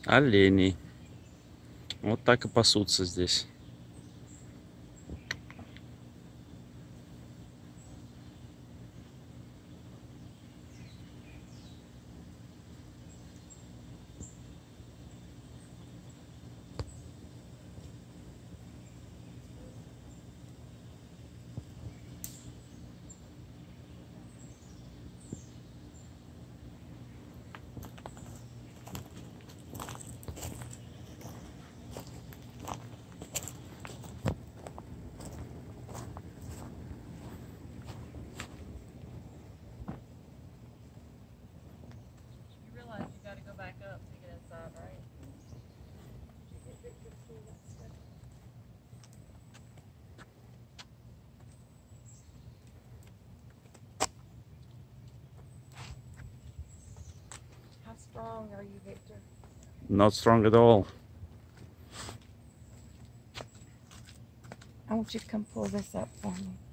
оленей. Вот так и пасутся здесь. How strong are you, Victor? Not strong at all. I want you to come pull this up for me.